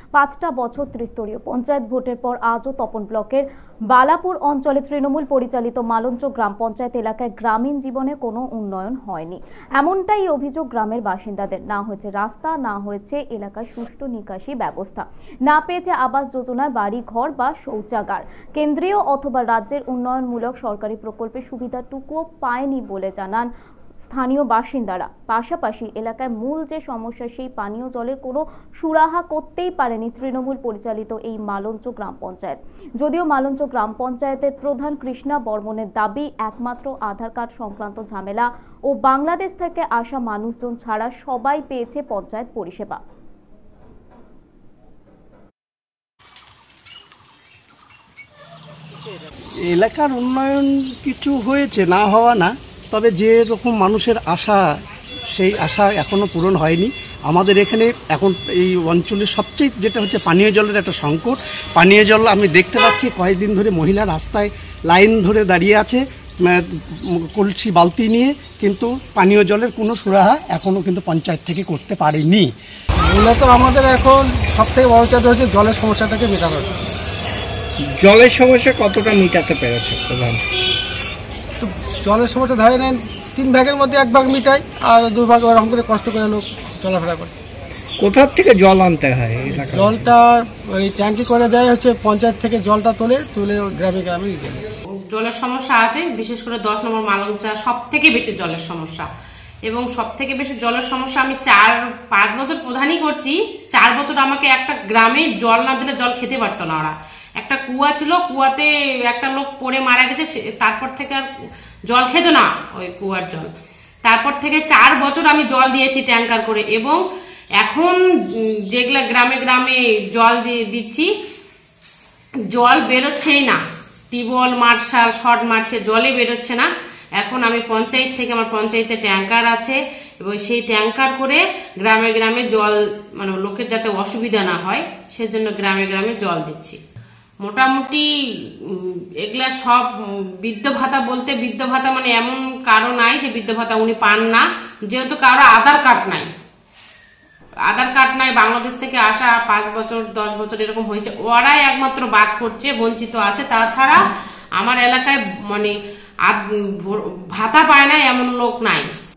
5টা বছর ত্রিস্তরীয় পঞ্চায়েত ভোটের পর আজও তপন ব্লকের বালাপুর অঞ্চলে তৃণমূল পরিচালিত মালঞ্চ গ্রাম পঞ্চায়েত এলাকায় গ্রামীণ জীবনে কোনো উন্নয়ন হয়নি। এমনটাই অভিযোগ গ্রামের বাসিন্দাদের। না হয়েছে রাস্তা, না হয়েছে এলাকার সুষ্ঠু নিকাশি ব্যবস্থা, না পেয়েছে আবাস যোজনায় বাড়ি ঘর বা শৌচাগার। কেন্দ্রীয় অথবা রাজ্যের উন্নয়নমূলক সরকারি প্রকল্পের সুবিধাটুকুও পায়নি বলে জানান স্থানীয় বাসিন্দারা। পাশাপাশি এলাকায় মূল যে সমস্যা, সেই পানীয় জলের কোনো সুরাহা করতেই পারেনি তৃণমূল পরিচালিত এই মালঞ্চ গ্রাম পঞ্চায়েত। যদিও মালঞ্চ গ্রাম পঞ্চায়েতের প্রধান কৃষ্ণা বর্মনের দাবি, একমাত্র আধার কার্ড সংক্রান্ত ঝামেলা ও বাংলাদেশ থেকে আসা মানুষজন ছাড়া সবাই পেয়েছে পঞ্চায়েত পরিষেবা। এলাকার উন্নয়ন কিছু হয়েছে, না হওয়া না, তবে যে রকম মানুষের আশা, সেই আশা এখনো পূরণ হয়নি। আমাদের এখানে এখন এই অঞ্চলের সবচেয়ে যেটা হচ্ছে পানীয় জলের একটা সংকট। পানীয় জল আমি দেখতে পাচ্ছি কয়েকদিন ধরে মহিলা রাস্তায় লাইন ধরে দাঁড়িয়ে আছে কলসি বালতি নিয়ে, কিন্তু পানীয় জলের কোনো সুরাহা এখনও কিন্তু পঞ্চায়েত থেকে করতে পারেনি। মূলত আমাদের এখন সবথেকে বড় চাপ হচ্ছে জলের সমস্যাটাকে মেটানো। জলের সমস্যা কতটা মেটাতে পেরেছে প্রধান? তো জলের সমস্যা ধরে নেন 3 ভাগের মধ্যে 1 ভাগ মিটাই, আর 2 ভাগ ওরকম করে কষ্ট করে লোক চলাফেরা করে। কোথার থেকে জল আনতে হয়? জলটা ওই ট্যাঙ্কি করে দেয় হচ্ছে পঞ্চায়েত থেকে, জলটা তুলে গ্রামে গ্রামে নিয়ে যায়। জলের সমস্যা আছে, বিশেষ করে 10 নম্বর মালঞ্চা সব থেকে বেশি জলের সমস্যা। এবং সব থেকে বেশি জলের সমস্যা আমি 4-5 বছর প্রধানই করছি। 4 বছর আমাকে একটা গ্রামে জল না দিলে জল খেতে পারতো না ওরা। একটা কুয়া ছিল, কুয়াতে একটা লোক পড়ে মারা গেছে, তারপর থেকে আর জল খেত না ওই কুয়ার জল। তারপর থেকে 4 বছর আমি জল দিয়েছি ট্যাঙ্কার করে, এবং এখন যেগুলা গ্রামে গ্রামে জল দিচ্ছি, জল বেরোচ্ছেই না। টিউবওয়েল, মার্শাল, শর্ট মারছে, জলে বেরোচ্ছে না। এখন আমি পঞ্চায়েত থেকে, আমার পঞ্চায়েতে ট্যাঙ্কার আছে, এবং সেই ট্যাঙ্কার করে গ্রামে গ্রামে জল, মানে লোকের যাতে অসুবিধা না হয় সেজন্য গ্রামে গ্রামে জল দিচ্ছি। মোটামুটি এগুলা সব বৃদ্ধ ভাতা বলতে, বৃদ্ধ ভাতা মানে এমন কারো নাই যে বৃদ্ধ ভাতা উনি পান না, যেহেতু কারো আধার কার্ড নাই, বাংলাদেশ থেকে আসা 5 বছর 10 বছর এরকম হয়েছে, ওরাই একমাত্র বাদ পড়ছে, বঞ্চিত আছে। তাছাড়া আমার এলাকায় মানে ভাতা পায় না এমন লোক নাই।